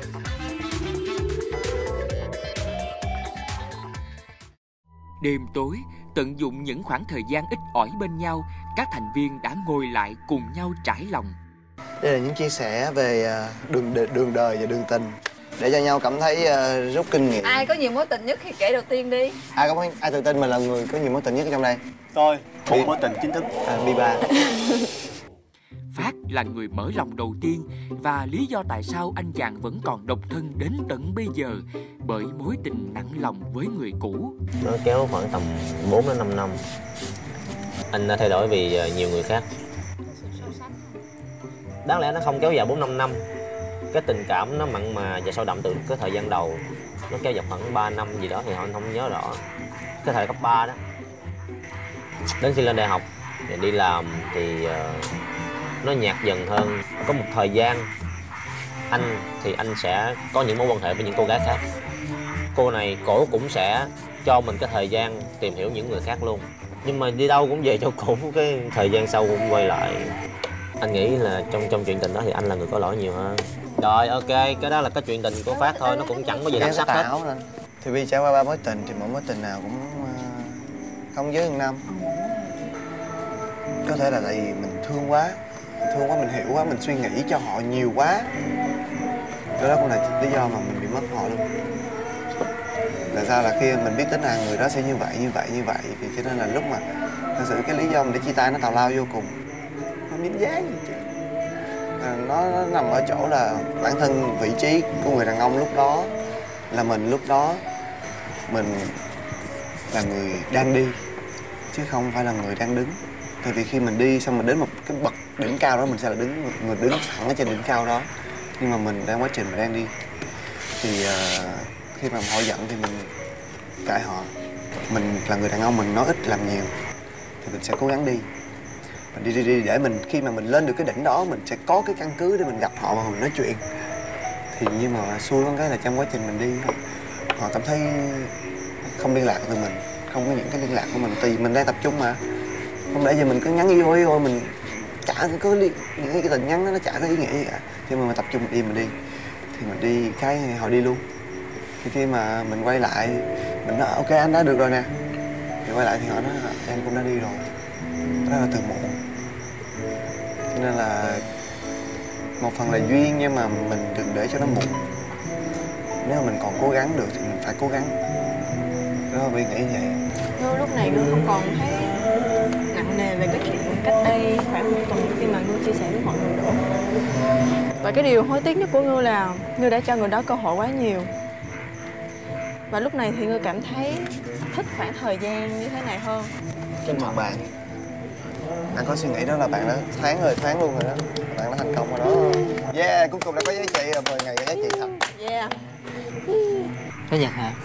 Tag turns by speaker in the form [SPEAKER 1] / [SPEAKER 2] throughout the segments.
[SPEAKER 1] Đêm tối, tận dụng những khoảng thời gian ít ỏi bên nhau, các thành viên đã ngồi lại cùng nhau trải lòng.
[SPEAKER 2] Đây là những chia sẻ về đường đời và đường tình, để cho nhau cảm thấy rút kinh nghiệm.
[SPEAKER 3] Ai có nhiều mối tình nhất thì kể đầu tiên đi.
[SPEAKER 2] Ai tự tin mình là người có nhiều mối tình nhất ở trong đây?
[SPEAKER 4] Tôi, một mối tình chính thức.
[SPEAKER 2] Bi-ba.
[SPEAKER 1] Phát là người mở lòng đầu tiên, và lý do tại sao anh chàng vẫn còn độc thân đến tận bây giờ bởi mối tình nặng lòng với người cũ.
[SPEAKER 5] Nó kéo khoảng tầm 4 đến 5 năm. Anh đã thay đổi vì nhiều người khác. Đáng lẽ nó không kéo dài 4-5 năm. Cái tình cảm nó mặn mà và sâu đậm từ cái thời gian đầu. Nó kéo dài khoảng 3 năm gì đó thì anh không nhớ rõ. Cái thời cấp 3 đó. Đến khi lên đại học và đi làm thì nó nhạt dần hơn. Có một thời gian anh sẽ có những mối quan hệ với những cô gái khác. Cô này cổ cũng sẽ cho mình cái thời gian tìm hiểu những người khác luôn. Nhưng mà đi đâu cũng về cho cũ, cái thời gian sau cũng quay lại. Anh nghĩ là trong chuyện tình đó thì anh là người có lỗi nhiều hơn. Rồi ok, cái đó là cái chuyện tình của Phát thôi, nó cũng chẳng có gì đặc sắc hết.
[SPEAKER 2] Thì vì trải qua 3 mối tình thì mỗi mối tình nào cũng không dưới 1 năm. Có thể là tại vì mình thương quá, mình hiểu quá, mình suy nghĩ cho họ nhiều quá. Cái đó cũng là lý do mà mình bị mất họ luôn. Tại sao là khi mình biết tính là người đó sẽ như vậy thì cho nên là lúc mà thật sự cái lý do mình để chia tay nó tào lao vô cùng. Nó miễn giá gì chứ. Nó nằm ở chỗ là bản thân vị trí của người đàn ông lúc đó là mình, lúc đó mình là người đang đi chứ không phải là người đang đứng. Tại vì khi mình đi xong mình đến một cái bậc đỉnh cao đó, mình sẽ là người đứng thẳng ở trên đỉnh cao đó, nhưng mà mình đang quá trình mình đang đi. Thì khi mà họ giận thì mình cãi họ. Mình là người đàn ông, mình nói ít làm nhiều thì mình sẽ cố gắng đi. Mình đi để mình khi mà mình lên được cái đỉnh đó mình sẽ có cái căn cứ để mình gặp họ và mình nói chuyện. Thì nhưng mà xui con cái là trong quá trình mình đi họ cảm thấy không liên lạc từ mình, không có những cái liên lạc của mình, thì mình đang tập trung mà. Không lẽ giờ mình cứ nhắn yêu mình chả có những cái tình nhắn đó, nó chả có ý nghĩa gì cả. Khi mà mình tập trung mình đi thì mình đi cái họ đi luôn. Thì khi mà mình quay lại mình nói ok anh đã được rồi nè, thì quay lại thì họ nói em cũng đã đi rồi. Đó là từ muộn. Cho nên là một phần là duyên, nhưng mà mình đừng để cho nó muộn. Nếu mà mình còn cố gắng được thì mình phải cố gắng. Đó là Vy nghĩ vậy.
[SPEAKER 6] Ngư lúc này Ngư không còn thấy nặng nề về cái chuyện cách đây khoảng 1 tuần khi mà Ngư chia sẻ với mọi người nữa. Và cái điều hối tiếc nhất của Ngư là Ngư đã cho người đó cơ hội quá nhiều. Và lúc này thì Ngư cảm thấy thích khoảng thời gian như thế này hơn.
[SPEAKER 2] Chúc mừng bạn. Anh có suy nghĩ đó là bạn đã thoáng luôn rồi đó. Bạn đã thành công rồi đó. Yeah, cuối cùng đã có giá trị rồi, 10 ngày có giá trị thật.
[SPEAKER 6] Yeah.
[SPEAKER 7] Cái Nhật hả?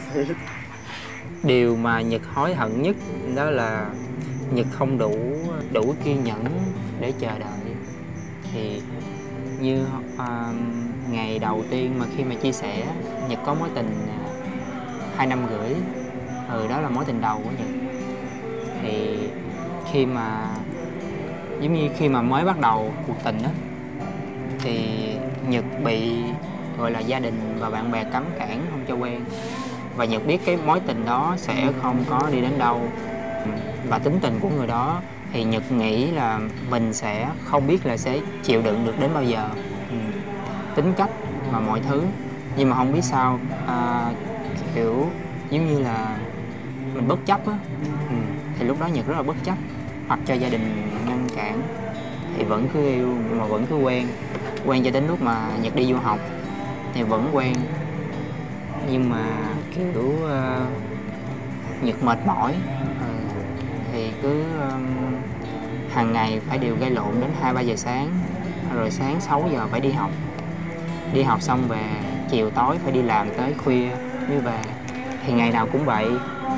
[SPEAKER 7] Điều mà Nhật hối hận nhất đó là Nhật không đủ kiên nhẫn để chờ đợi. Thì như ngày đầu tiên mà khi mà chia sẻ Nhật có mối tình 2 năm rưỡi, đó là mối tình đầu của Nhật. Thì khi mà giống như khi mà mới bắt đầu cuộc tình đó thì Nhật bị gọi là gia đình và bạn bè cấm cản không cho quen, và Nhật biết cái mối tình đó sẽ không có đi đến đâu. Và tính tình của người đó thì Nhật nghĩ là mình sẽ không biết là sẽ chịu đựng được đến bao giờ, tính cách và mọi thứ. Nhưng mà không biết sao kiểu giống như là mình bất chấp á, thì lúc đó Nhật rất là bất chấp, hoặc cho gia đình ngăn cản thì vẫn cứ yêu mà vẫn cứ quen cho đến lúc mà Nhật đi du học thì vẫn quen. Nhưng mà kiểu Nhật mệt mỏi thì cứ hàng ngày phải đều gây lộn đến 2-3 giờ sáng, rồi sáng 6 giờ phải đi học xong về chiều tối phải đi làm tới khuya mới về, thì ngày nào cũng vậy.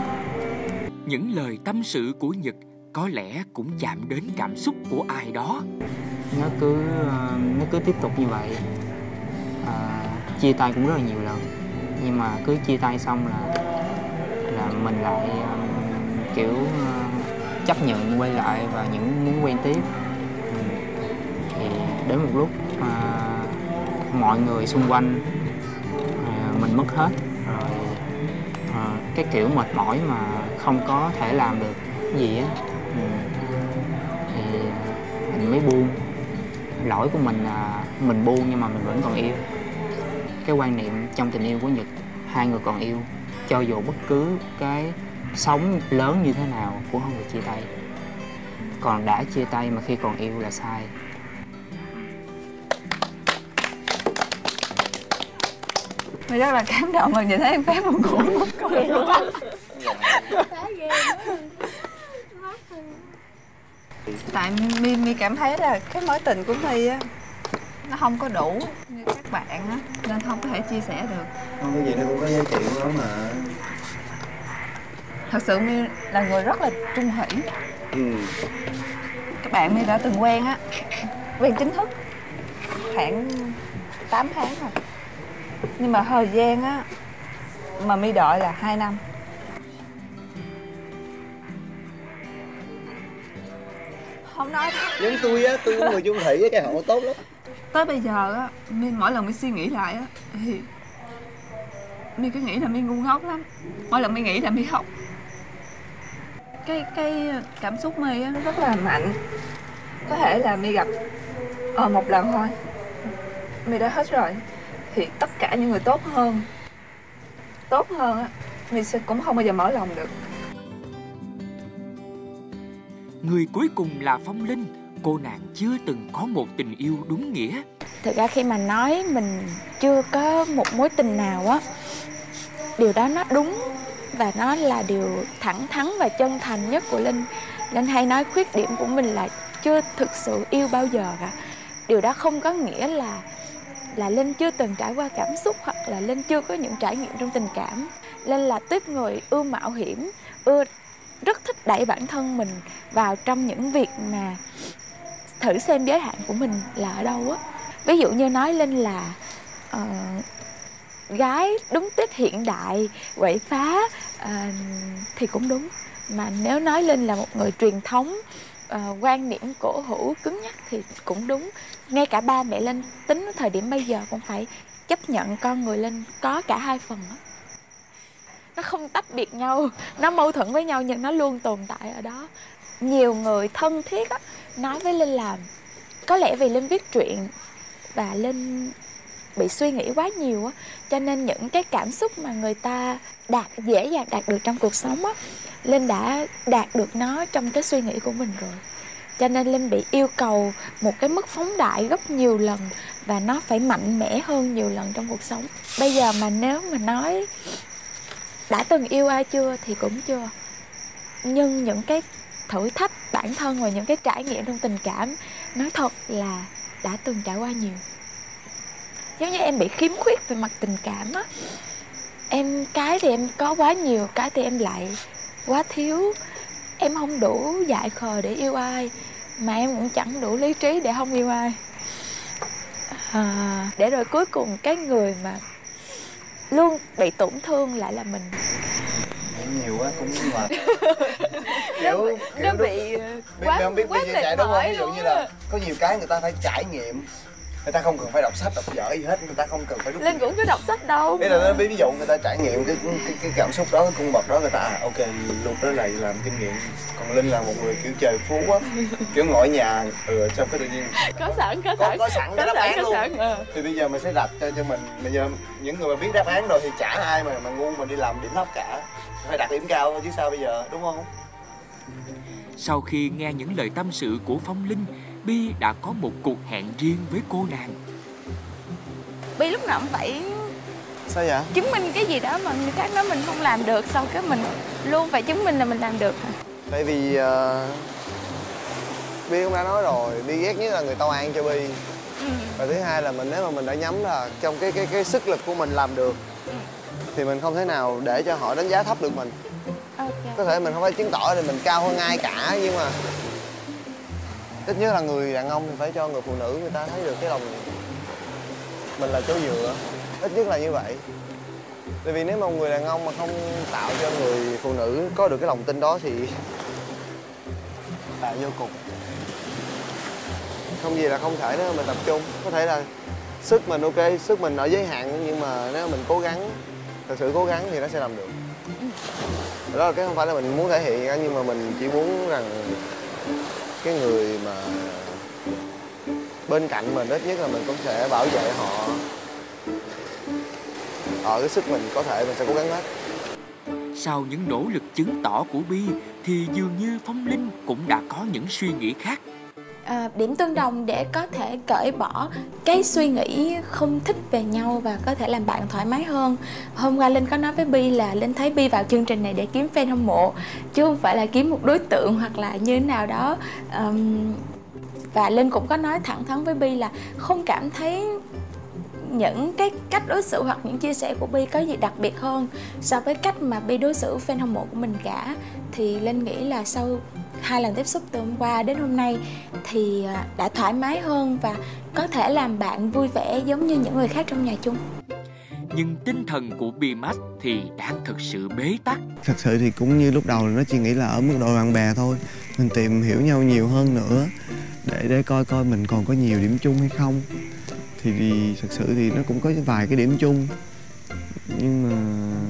[SPEAKER 1] Những lời tâm sự của Nhật có lẽ cũng chạm đến cảm xúc của ai đó.
[SPEAKER 7] Nó cứ tiếp tục như vậy. Chia tay cũng rất là nhiều lần, nhưng mà cứ chia tay xong là mình lại kiểu chấp nhận quay lại và muốn quen tiếp. Thì đến một lúc mọi người xung quanh mình mất hết rồi. Cái kiểu mệt mỏi mà không có thể làm được cái gì á, thì mình mới buông. Lỗi của mình là mình buông nhưng mà mình vẫn còn yêu. Cái quan niệm trong tình yêu của Nhật, hai người còn yêu, cho dù bất cứ cái sóng lớn như thế nào cũng không được chia tay. Còn đã chia tay mà khi còn yêu là sai.
[SPEAKER 3] Mình rất là cảm động mà nhìn thấy em phép buồn ngủ một câu luôn á. Tại My cảm thấy là cái mối tình của My á nó không có đủ như các bạn á, nên không có thể chia sẻ được.
[SPEAKER 2] Không có gì nó cũng có giá trị của nó mà.
[SPEAKER 3] Thật sự My là người rất là trung thủy. Các bạn My đã từng quen á, quen chính thức khoảng 8 tháng rồi. Nhưng mà thời gian á mà My đợi là 2 năm. Không nói đâu.
[SPEAKER 2] Giống tôi á, tôi cũng người chung thủy á, cái họ tốt lắm.
[SPEAKER 3] Tới bây giờ á, My mỗi lần My suy nghĩ lại á thì My cứ nghĩ là My ngu ngốc lắm. Mỗi lần My nghĩ là My khóc. Cái cảm xúc My á nó rất là mạnh. Có thể là My gặp một lần thôi My đã hết rồi, thì tất cả những người tốt hơn á My sẽ cũng không bao giờ mở lòng được.
[SPEAKER 1] Người cuối cùng là Phong Linh. Cô nàng chưa từng có một tình yêu đúng nghĩa.
[SPEAKER 8] Thực ra khi mà nói mình chưa có một mối tình nào á, điều đó nó đúng và nó là điều thẳng thắn và chân thành nhất của Linh. Linh hay nói khuyết điểm của mình là chưa thực sự yêu bao giờ cả. Điều đó không có nghĩa là Linh chưa từng trải qua cảm xúc hoặc là Linh chưa có những trải nghiệm trong tình cảm. Linh là tiếp người ưa mạo hiểm, rất thích đẩy bản thân mình vào trong những việc mà thử xem giới hạn của mình là ở đâu á. Ví dụ như nói Linh là gái đúng tích hiện đại, quậy phá thì cũng đúng. Mà nếu nói Linh là một người truyền thống, quan niệm cổ hủ cứng nhắc thì cũng đúng. Ngay cả ba mẹ Linh tính đến thời điểm bây giờ cũng phải chấp nhận con người Linh có cả hai phần đó. Nó không tách biệt nhau, nó mâu thuẫn với nhau nhưng nó luôn tồn tại ở đó. Nhiều người thân thiết á, nói với Linh là có lẽ vì Linh viết truyện và Linh bị suy nghĩ quá nhiều á, cho nên những cái cảm xúc mà người ta dễ dàng đạt được trong cuộc sống á, Linh đã đạt được nó trong cái suy nghĩ của mình rồi. Cho nên Linh bị yêu cầu một cái mức phóng đại gấp nhiều lần và nó phải mạnh mẽ hơn nhiều lần trong cuộc sống. Bây giờ mà nếu mà nói đã từng yêu ai chưa thì cũng chưa. Nhưng những cái thử thách bản thân và những cái trải nghiệm trong tình cảm, nói thật là đã từng trải qua nhiều. Giống như em bị khiếm khuyết về mặt tình cảm á. Em cái thì em có quá nhiều, cái thì em lại quá thiếu. Em không đủ dại khờ để yêu ai, mà em cũng chẳng đủ lý trí để không yêu ai. Để rồi cuối cùng cái người mà luôn bị tổn thương lại là mình.
[SPEAKER 2] Nhiều quá cũng là
[SPEAKER 3] nó bị quá
[SPEAKER 2] biết
[SPEAKER 3] quá mệt
[SPEAKER 2] đúng không?
[SPEAKER 3] mỏi
[SPEAKER 2] Ví dụ
[SPEAKER 3] luôn
[SPEAKER 2] như
[SPEAKER 3] á.
[SPEAKER 2] là có nhiều cái người ta phải trải nghiệm, người ta không cần phải đọc sách đọc vở gì hết, người ta không cần phải rút.
[SPEAKER 8] Linh cũng có đọc sách đâu.
[SPEAKER 2] Thế là ví dụ người ta trải nghiệm cái cảm xúc đó, cái cung bậc đó, người ta ok lúc đó lại làm kinh nghiệm. Còn Linh là một người kiểu trời phú á, kiểu ngồi ở nhà xong cái tự nhiên
[SPEAKER 8] Có sẵn
[SPEAKER 2] cái đáp án luôn. Thì bây giờ mình sẽ đặt cho mình. Bây giờ những người mà biết đáp án rồi thì chả ai mà ngu mà đi làm điểm thấp cả, phải đặt điểm cao thôi chứ sao bây giờ, đúng không?
[SPEAKER 1] Sau khi nghe những lời tâm sự của Phong Linh, Bi đã có một cuộc hẹn riêng với cô nàng.
[SPEAKER 8] Bi lúc nào cũng phải
[SPEAKER 2] Sao vậy?
[SPEAKER 8] chứng minh cái gì đó mà người khác nói mình không làm được, xong cái mình luôn phải chứng minh là mình làm được hả?
[SPEAKER 2] Tại vì Bi cũng đã nói rồi, Bi ghét nhất là người tao an cho Bi. Và thứ hai là nếu mà mình đã nhắm là trong cái sức lực của mình làm được thì mình không thể nào để cho họ đánh giá thấp được mình. Có thể mình không phải chứng tỏ là mình cao hơn ai cả, nhưng mà ít nhất là người đàn ông thì phải cho người phụ nữ người ta thấy được cái lòng mình là chỗ dựa. Ít nhất là như vậy. Tại vì nếu mà người đàn ông mà không tạo cho người phụ nữ có được cái lòng tin đó thì là vô cùng. Không gì là không thể nếu mà mình tập trung. Có thể là sức mình ok, sức mình ở giới hạn, nhưng mà nếu mình cố gắng, thật sự cố gắng thì nó sẽ làm được. Đó là cái không phải là mình muốn thể hiện, nhưng mà mình chỉ muốn rằng cái người mà bên cạnh mình ít nhất là mình cũng sẽ bảo vệ họ ở cái sức mình có thể, mình sẽ cố gắng hết.
[SPEAKER 1] Sau những nỗ lực chứng tỏ của Bi thì dường như Phong Linh cũng đã có những suy nghĩ khác.
[SPEAKER 8] Điểm tương đồng để có thể cởi bỏ cái suy nghĩ không thích về nhau và có thể làm bạn thoải mái hơn. Hôm qua Linh có nói với Bi là Linh thấy Bi vào chương trình này để kiếm fan hâm mộ, chứ không phải là kiếm một đối tượng hoặc là như thế nào đó. Và Linh cũng có nói thẳng thắn với Bi là không cảm thấy những cái cách đối xử hoặc những chia sẻ của Bi có gì đặc biệt hơn so với cách mà Bi đối xử fan hâm mộ của mình cả. Thì Linh nghĩ là sau 2 lần tiếp xúc từ hôm qua đến hôm nay thì đã thoải mái hơn và có thể làm bạn vui vẻ giống như những người khác trong nhà chung.
[SPEAKER 1] Nhưng tinh thần của Bi-Max thì đang thực sự bế tắc.
[SPEAKER 2] Thật sự thì cũng như lúc đầu nó chỉ nghĩ là ở mức độ bạn bè thôi, mình tìm hiểu nhau nhiều hơn nữa để coi mình còn có nhiều điểm chung hay không. Thì thật sự thì nó cũng có vài cái điểm chung, nhưng mà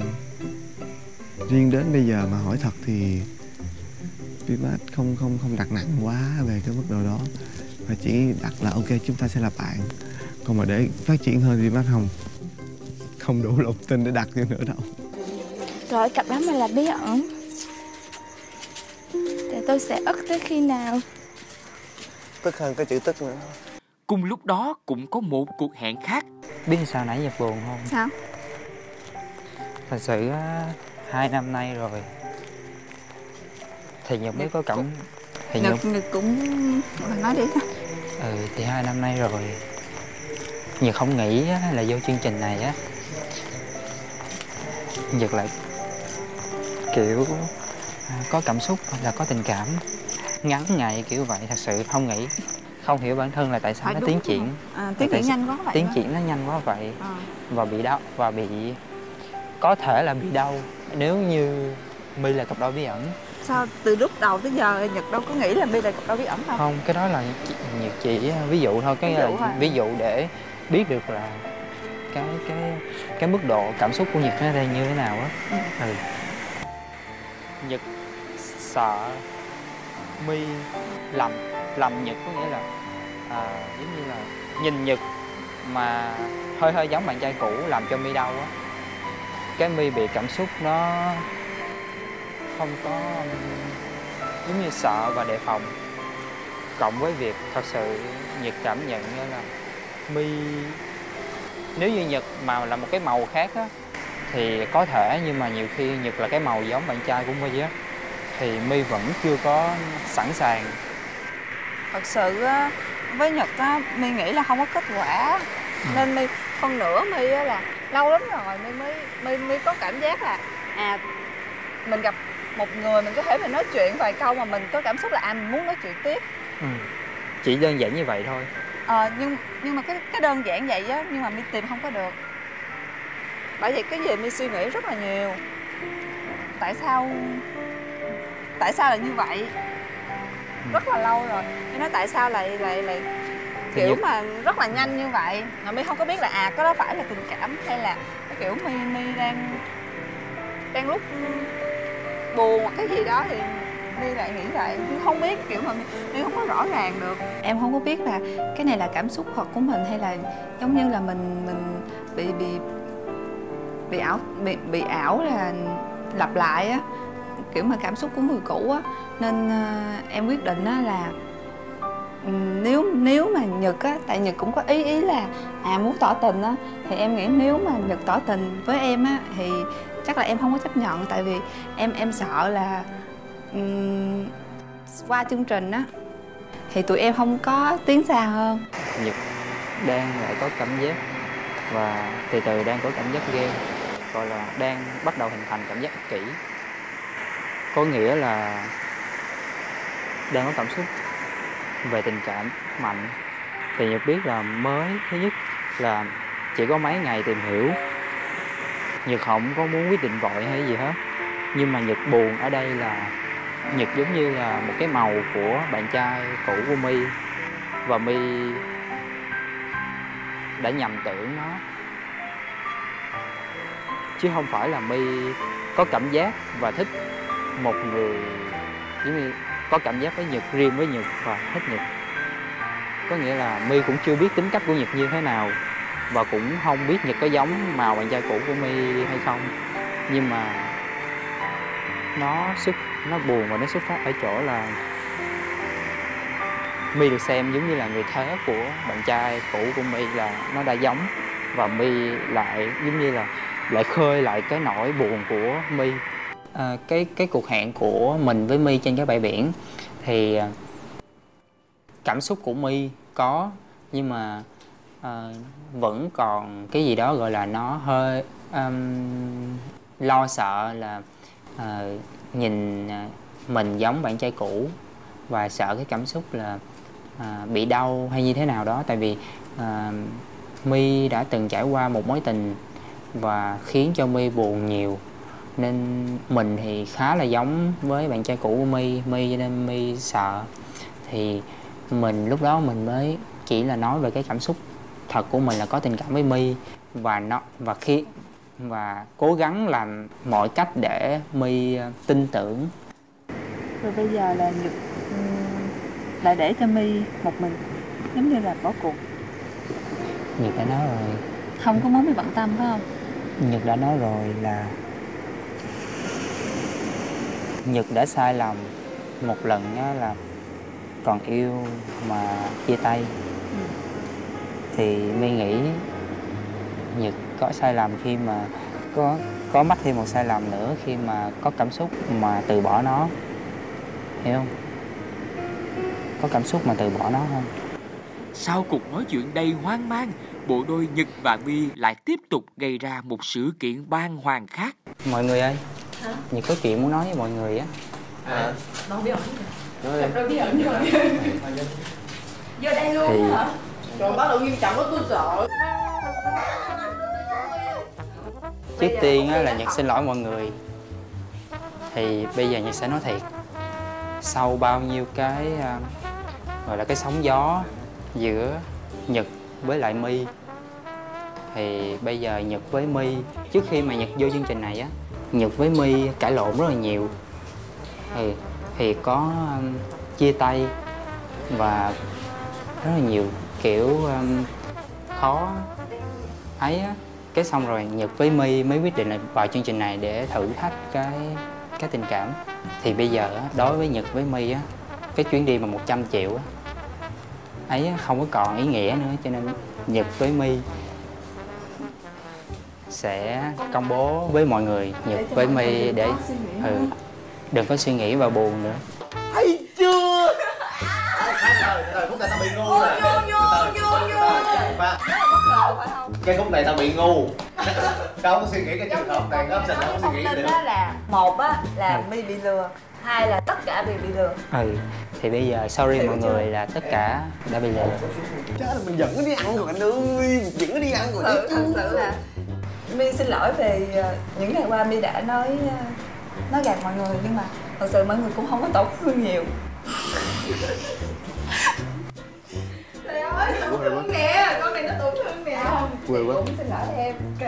[SPEAKER 2] riêng đến bây giờ mà hỏi thật thì Bi-Max không đặt nặng quá về cái mức độ đó, và chỉ đặt là ok chúng ta sẽ là bạn. Còn mà để phát triển hơn thì Bi-Max không đủ lòng tin để đặt như nữa đâu.
[SPEAKER 8] Rồi cặp đó mà là bí ẩn, để tôi sẽ ức tới khi nào?
[SPEAKER 2] Tức hơn cái chữ tức nữa.
[SPEAKER 1] Cùng lúc đó cũng có một cuộc hẹn khác.
[SPEAKER 7] Biết sao nãy Nhật buồn không?
[SPEAKER 3] Sao?
[SPEAKER 7] Thật sự 2 năm nay rồi thì Nhật mới có cảm thì
[SPEAKER 3] Nhật cũng nói đi.
[SPEAKER 7] thì 2 năm nay rồi Nhật không nghĩ là vô chương trình này á Nhật lại kiểu có cảm xúc hay là có tình cảm ngắn ngày kiểu vậy. Thật sự không nghĩ, không hiểu bản thân là tại sao nó tiến triển
[SPEAKER 3] tiến triển nhanh quá vậy.
[SPEAKER 7] Tiến triển nó nhanh quá vậy. Và bị đau, và bị có thể là bị đau nếu như My là cặp đôi bí ẩn.
[SPEAKER 3] Sao từ lúc đầu tới giờ Nhật đâu có nghĩ là My là cặp đôi bí ẩn đâu?
[SPEAKER 7] Không, cái đó là Nhật chỉ ví dụ thôi, cái là ví dụ để biết được là cái mức độ cảm xúc của Nhật nó đang như thế nào á. Nhật sợ My lầm Nhật, có nghĩa là giống như là nhìn Nhật mà hơi giống bạn trai cũ làm cho My đau á. Cái My bị cảm xúc nó không có giống như sợ và đề phòng, cộng với việc thật sự Nhật cảm nhận như là My, nếu như Nhật mà là một cái màu khác á thì có thể, nhưng mà nhiều khi Nhật là cái màu giống bạn trai của My á thì My vẫn chưa có sẵn sàng.
[SPEAKER 3] Thật sự á, với Nhật á, My nghĩ là không có kết quả. Nên My hơn nữa My á là lâu lắm rồi My có cảm giác là mình gặp một người mình có thể mình nói chuyện vài câu mà mình có cảm xúc là mình muốn nói chuyện tiếp.
[SPEAKER 7] Chỉ đơn giản như vậy thôi.
[SPEAKER 3] Nhưng mà cái đơn giản vậy á, nhưng mà My tìm không có được. Bởi vậy cái gì My suy nghĩ rất là nhiều. Tại sao là như vậy? Rất là lâu rồi. Tôi nói tại sao lại kiểu mà rất là nhanh như vậy. Mà My không có biết là có đó phải là tình cảm hay là cái kiểu My đang lúc buồn hoặc cái gì đó thì My lại nghĩ vậy. Chứ không biết, kiểu mà My không có rõ ràng được. Em không có biết là cái này là cảm xúc thật của mình hay là giống như là mình bị ảo là lặp lại á, kiểu mà cảm xúc của người cũ á. Nên em quyết định á là nếu mà Nhật á, tại Nhật cũng có ý là muốn tỏ tình á, thì em nghĩ nếu mà Nhật tỏ tình với em á thì chắc là em không có chấp nhận. Tại vì em sợ là qua chương trình á thì tụi em không có tiến xa hơn.
[SPEAKER 7] Nhật đang lại có cảm giác và từ từ đang có cảm giác ghen, gọi là đang bắt đầu hình thành cảm giác ích kỷ. Có nghĩa là đang có cảm xúc về tình cảm mạnh. Thì Nhật biết là mới, thứ nhất là chỉ có mấy ngày tìm hiểu, Nhật không có muốn quyết định vội hay gì hết. Nhưng mà Nhật buồn ở đây là Nhật giống như là một cái màu của bạn trai cũ của My, và My đã nhầm tưởng nó. chứ không phải là My có cảm giác và thích một người, giống như có cảm giác với Nhật, riêng với Nhật và thích Nhật. Có nghĩa là My cũng chưa biết tính cách của Nhật như thế nào và cũng không biết Nhật có giống màu bạn trai cũ của My hay không. Nhưng mà nó buồn và nó xuất phát ở chỗ là My được xem giống như là người thế của bạn trai cũ của My, là nó đã giống, và My lại giống như là lại khơi lại cái nỗi buồn của My. Cái cuộc hẹn của mình với My trên cái bãi biển thì cảm xúc của My có, nhưng mà vẫn còn cái gì đó gọi là nó hơi lo sợ là nhìn mình giống bạn trai cũ, và sợ cái cảm xúc là bị đau hay như thế nào đó. Tại vì My đã từng trải qua một mối tình và khiến cho My buồn nhiều, nên mình thì khá là giống với bạn trai cũ của My cho nên My sợ. Thì mình lúc đó mình mới chỉ là nói về cái cảm xúc thật của mình là có tình cảm với My, và cố gắng làm mọi cách để My tin tưởng.
[SPEAKER 3] Rồi bây giờ là Nhật lại để cho My một mình, giống như là bỏ cuộc.
[SPEAKER 7] Nhật đã nói rồi.
[SPEAKER 3] Không có muốn My bận tâm phải không?
[SPEAKER 7] Nhật đã nói rồi là Nhật đã sai lầm một lần đó, là còn yêu mà chia tay. Thì My nghĩ Nhật có sai lầm khi mà có mắc thêm một sai lầm nữa khi mà có cảm xúc mà từ bỏ nó, hiểu không? Có cảm xúc mà từ bỏ nó không?
[SPEAKER 1] Sau cuộc nói chuyện đầy hoang mang, bộ đôi Nhật và My lại tiếp tục gây ra một sự kiện bàng hoàng khác.
[SPEAKER 7] Mọi người ơi, Nhật có chuyện muốn nói với mọi người á.
[SPEAKER 3] Nói bí ẩn rồi. Nói bí ẩn rồi. Vô đây luôn
[SPEAKER 7] thì...
[SPEAKER 3] hả?
[SPEAKER 6] Trời, bắt đầu nghiêm trọng quá, tôi sợ.
[SPEAKER 7] Trước tiên á, là Nhật xin lỗi mọi người. Thì bây giờ Nhật sẽ nói thiệt. Sau bao nhiêu cái gọi là cái sóng gió giữa Nhật với lại My, thì bây giờ Nhật với My, trước khi mà Nhật vô chương trình này á, Nhật với My cãi lộn rất là nhiều. Thì có chia tay và rất là nhiều kiểu khó ấy á. Cái xong rồi Nhật với My mới quyết định là vào chương trình này để thử thách cái tình cảm. Thì bây giờ á, đối với Nhật với My á, cái chuyến đi mà 100 triệu á ấy không có còn ý nghĩa nữa, cho nên Nhật với My sẽ công bố với mọi người, Nhật với My để đừng có suy nghĩ và buồn nữa.
[SPEAKER 4] Thấy chưa? Rồi khúc này tao bị ngu rồi. Cái khúc này tao bị ngu. Đâu có suy nghĩ cái trường hợp này, nó sẽ không suy nghĩ được.
[SPEAKER 3] Đó là một á là My bị lừa, hai là tất cả đều bị lừa.
[SPEAKER 7] Thì bây giờ sorry mọi người là tất cả đã bị lừa.
[SPEAKER 2] Chết rồi, mình dẫn nó đi ăn rồi anh ơi, dẫn nó đi ăn rồi.
[SPEAKER 3] Thật sự là My xin lỗi về những ngày qua My đã nói gạt mọi người, nhưng mà thật sự mọi người cũng không có tổn thương nhiều. Trời ơi, tổn thương nè, con này nó tổn thương nè. Không, cũng xin lỗi em, kỳ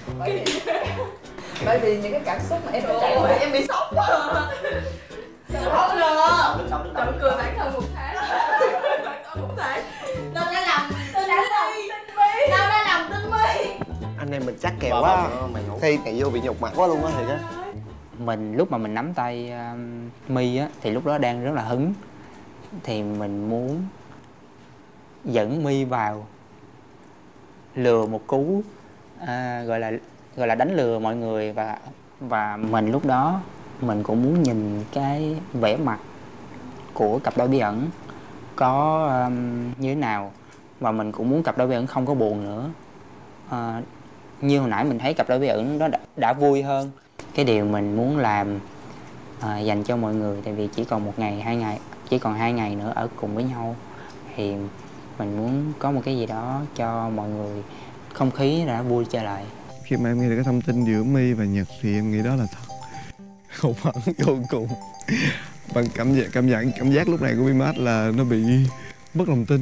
[SPEAKER 3] bởi vì những cái cảm xúc mà em đã trải qua em bị sốc quá. Không được, tự cười bản thân một tháng. Một tháng. Tôi đã làm tin My. Tao đã làm tin My.
[SPEAKER 2] Anh em mình chắc kèo quá. Thi này vô bị nhục mặt quá luôn á thiệt á.
[SPEAKER 7] Mình lúc mà mình nắm tay My á thì lúc đó đang rất là hứng, thì mình muốn dẫn My vào lừa một cú, gọi là đánh lừa mọi người, và mình lúc đó mình cũng muốn nhìn cái vẻ mặt của cặp đôi bí ẩn có như thế nào, và mình cũng muốn cặp đôi bí ẩn không có buồn nữa. Như hồi nãy mình thấy cặp đôi bí ẩn đó đã vui hơn. Cái điều mình muốn làm dành cho mọi người, tại vì chỉ còn 1 ngày, 2 ngày, chỉ còn 2 ngày nữa ở cùng với nhau, thì mình muốn có một cái gì đó cho mọi người, không khí đã vui trở lại.
[SPEAKER 2] Khi mà em nghe được cái thông tin giữa My và Nhật thì em nghĩ đó là thật. Hụt hẫng vô cùng. Bằng cảm giác lúc này của My Mát là nó bị mất lòng tin.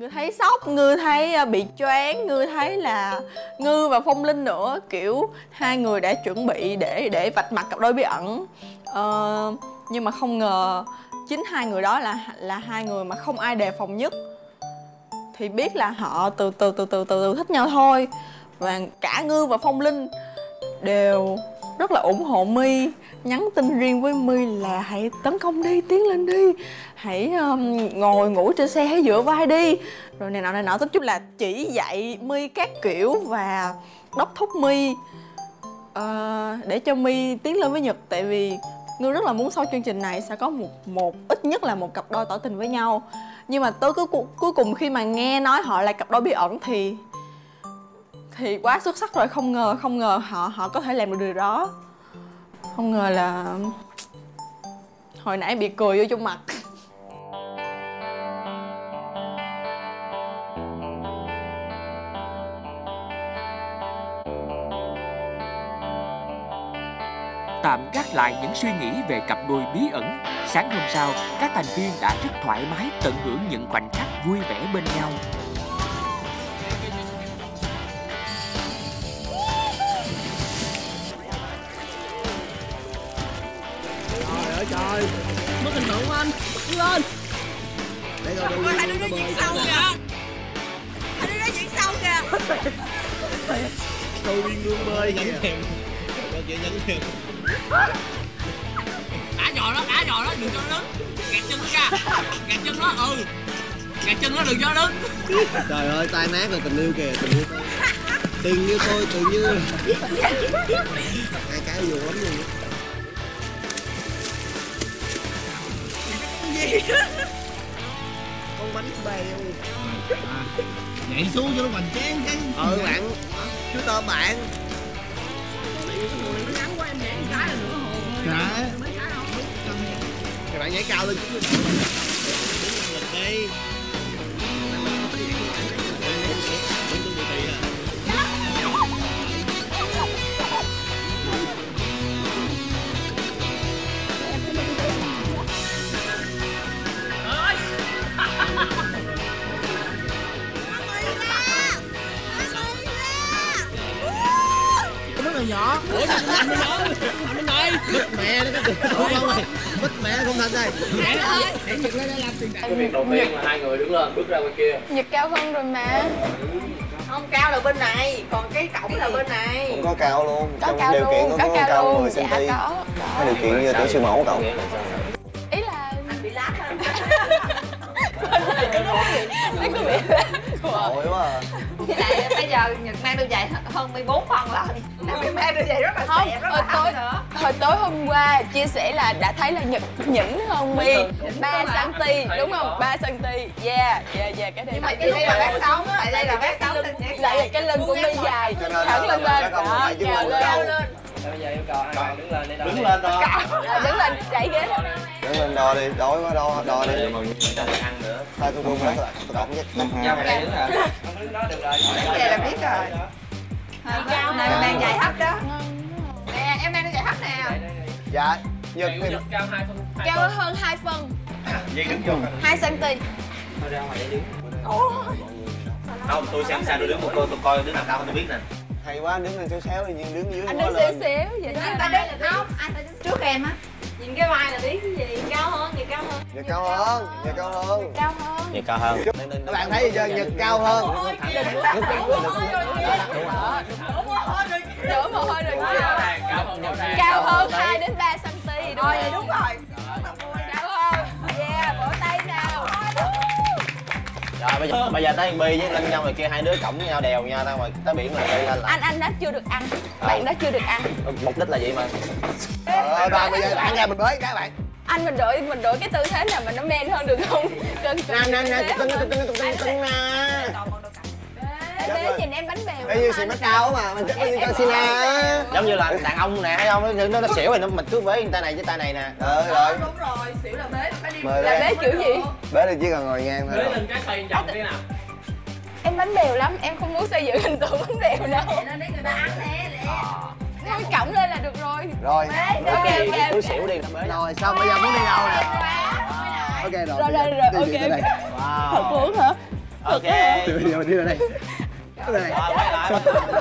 [SPEAKER 6] Ngư thấy sốc, Ngư thấy bị choáng, Ngư thấy là Ngư và Phong Linh nữa, kiểu hai người đã chuẩn bị để vạch mặt cặp đôi bí ẩn. Nhưng mà không ngờ chính hai người đó là hai người mà không ai đề phòng nhất. Thì biết là họ từ từ thích nhau thôi. Và cả Ngư và Phong Linh đều rất là ủng hộ My, nhắn tin riêng với My là hãy tấn công đi, tiến lên đi, hãy ngồi ngủ trên xe, hãy dựa vai đi, rồi này nọ nói chung là chỉ dạy My các kiểu và đốc thúc My để cho My tiến lên với Nhật. Tại vì Ngư rất là muốn sau chương trình này sẽ có một ít nhất là một cặp đôi tỏ tình với nhau. Nhưng mà tới cuối cùng khi mà nghe nói họ là cặp đôi bí ẩn thì quá xuất sắc rồi. Không ngờ họ có thể làm được điều đó. Không ngờ là hồi nãy bị cười vô trong mặt.
[SPEAKER 1] Tạm gác lại những suy nghĩ về cặp đôi bí ẩn, sáng hôm sau, các thành viên đã rất thoải mái tận hưởng những khoảnh khắc vui vẻ bên nhau.
[SPEAKER 4] Trời ơi trời, mất hình tượng của anh, đứng lên. Để rồi đừng hai đứa nó diễn sau kìa. Hai đứa nó diễn sau kìa. Tôi luôn bơi nhẫn thèm. Rồi chị nhẫn thèm. Cả giò đó, đừng cho nó đứng. Gạt chân nó ra. Gạt chân nó, gạt chân nó, đừng cho nó đứng. Trời ơi, tai nát rồi tình yêu kìa, tình yêu tôi. Tình như tôi, tự như. Hai cái vô lắm luôn. Con bánh bèo. Nhảy xuống cho nó hoành tráng chứ. Bạn chú tôm bạn. Ngắn quá em nhảy cái là nửa hồ thôi. Các bạn nhảy cao lên chút nữa. Lực đi. Nhỏ. Ủa sao anh mới nhỏ? Anh bên đây. Bích mẹ nó cái tiền không rồi. Bích mẹ nó không thành đây. Mẹ ơi. Hãy Nhật lên đây làm tiền đại. Cái việc đầu tiên là hai người đứng lên bước ra bên kia.
[SPEAKER 6] Nhật cao hơn rồi mà.
[SPEAKER 3] Không, cao là bên này, còn cái cổng là bên này.
[SPEAKER 2] Không có cao luôn.
[SPEAKER 6] Có
[SPEAKER 2] trong
[SPEAKER 6] cao
[SPEAKER 2] điều kiện
[SPEAKER 6] luôn,
[SPEAKER 2] có cao 10 cm.
[SPEAKER 6] Dạ có.
[SPEAKER 2] Cái điều kiện như tiểu siêu mẫu cậu.
[SPEAKER 6] Ý là
[SPEAKER 3] Anh bị lát hơn.
[SPEAKER 6] nó có bị
[SPEAKER 2] Tội quá à.
[SPEAKER 3] Với lại bây giờ Nhật mang đôi giày hơn 14 phần lần. Nó bị mang đôi giày rất là xẹp, rất là thấp nữa.
[SPEAKER 6] Hồi tối hôm qua chia sẻ là đã thấy là Nhật nhỉnh hơn My 3 cm, đúng không? 3 cm. Yeah, cái này.
[SPEAKER 3] Nhưng mà đây là vác sống, tại đây là vác sống.
[SPEAKER 6] Lại là cái lưng của My dài, thẳng lưng lên. Đó, cao lên.
[SPEAKER 7] Bây giờ yêu cầu hai bạn đứng lên đi.
[SPEAKER 4] Đứng lên thôi.
[SPEAKER 6] Đứng lên, đẩy ghế lên.
[SPEAKER 2] Đứng lên đo đi, đói quá đo đi.
[SPEAKER 7] Cho được ăn nữa.
[SPEAKER 2] Tay tôi run quá, tôi động nhất.
[SPEAKER 7] Giao mày đây đứng rồi. Không đứng đó được rồi.
[SPEAKER 3] Vậy là biết rồi. Này mang giày thấp đó. Nè, em mang đôi giày thấp nè.
[SPEAKER 2] Dạ. Nhật
[SPEAKER 7] cao 2 phân.
[SPEAKER 6] Cao hơn 2 phân.
[SPEAKER 4] Dây đứng vô.
[SPEAKER 6] 2 cm.
[SPEAKER 7] Thôi ra ngoài để đứng.
[SPEAKER 4] Không, tôi xem sao tôi đứng một cô, tôi coi đứa nào cao hơn tôi biết nè.
[SPEAKER 2] hay quá, đứng lên xéo xéo đi, nhưng đứng dưới
[SPEAKER 6] Anh
[SPEAKER 2] quá
[SPEAKER 6] đứng xéo
[SPEAKER 2] lên.
[SPEAKER 6] xéo vậy đó.
[SPEAKER 3] Anh ta đứng không? Anh ta đứng trước em á. Nhìn cái vai là biết cái gì. Cao hơn, gì cao hơn.
[SPEAKER 2] Nhật cao hơn, Nhật cao hơn.
[SPEAKER 6] Cao hơn.
[SPEAKER 5] Nhật cao hơn.
[SPEAKER 2] Các bạn thấy gì chưa? Nhật cao hơn.
[SPEAKER 6] Đổ mồ hôi rồi kia. Cao hơn 2 đến 3 cm.
[SPEAKER 3] Rồi vậy đúng rồi.
[SPEAKER 6] Cao hơn. Yeah, vỗ tay nào.
[SPEAKER 5] Rồi bây giờ tới thằng Bi với Linh nhau rồi kia, hai đứa cõng nhau đèo nhau ra ngoài tới biển rồi đi lên lại.
[SPEAKER 6] Anh đó chưa được ăn. Bạn đó chưa được ăn.
[SPEAKER 5] Mục đích là gì mà?
[SPEAKER 2] Rồi bây giờ bạn ra mình bới các bạn.
[SPEAKER 6] Anh mình đổi cái tư thế nào mà nó men hơn được không?
[SPEAKER 2] Nè, tưng
[SPEAKER 6] Bế nhìn em bánh bèo.
[SPEAKER 2] Ê, như xì mắc cao mà, mình chắc là như Casina.
[SPEAKER 5] Giống như là đàn ông nè, thấy không? Nó xỉu rồi mình cứ bế tay này với tay này nè.
[SPEAKER 2] Rồi.
[SPEAKER 3] Đúng rồi, xỉu là bế, phải đi.
[SPEAKER 6] Là bế kiểu gì?
[SPEAKER 2] Bế thì chỉ cần ngồi ngang thôi.
[SPEAKER 7] Bế lên cái xoay vòng thế nào?
[SPEAKER 6] Em bánh bèo lắm, em không muốn xây dựng hình tượng bánh bèo đâu.
[SPEAKER 3] Nên để người ta ăn nè, lẹ.
[SPEAKER 6] Thôi cõng lên là được rồi.
[SPEAKER 2] Rồi.
[SPEAKER 6] Ok.
[SPEAKER 5] Cứ xỉu đi bế.
[SPEAKER 2] Rồi, xong bây giờ muốn đi đâu nè? Ok rồi.
[SPEAKER 6] Rồi, ok.
[SPEAKER 5] Wow.
[SPEAKER 6] Thật luôn hả?
[SPEAKER 5] Ok.
[SPEAKER 2] Thì bây giờ mình đi ra đây.
[SPEAKER 5] Rồi quay lại.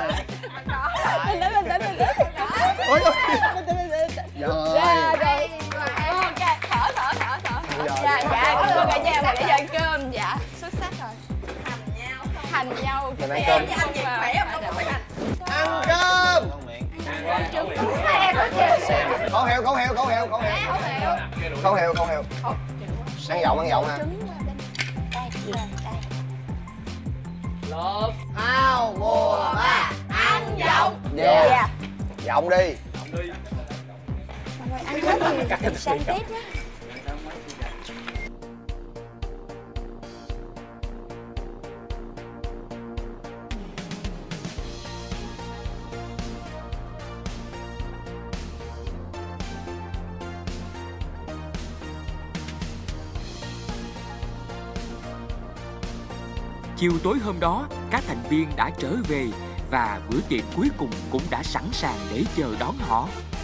[SPEAKER 6] Bình tĩnh.
[SPEAKER 2] Ôi ôi.
[SPEAKER 6] Rồi. Ok, thở. Dạ, cảm ơn cả nhà mà để giờ ăn cơm. Dạ, xuất sắc rồi. Thành nhau.
[SPEAKER 2] Mình ăn cơm. Ăn cơm. Con heo. Ăn dậu ha.
[SPEAKER 4] Lột
[SPEAKER 2] Hao mùa 3
[SPEAKER 6] Ăn dậu.
[SPEAKER 2] Yeah. Giọng đi.
[SPEAKER 8] Rồi ăn hết thì sang tiếp nhé.
[SPEAKER 1] Chiều tối hôm đó, các thành viên đã trở về và bữa tiệc cuối cùng cũng đã sẵn sàng để chờ đón họ.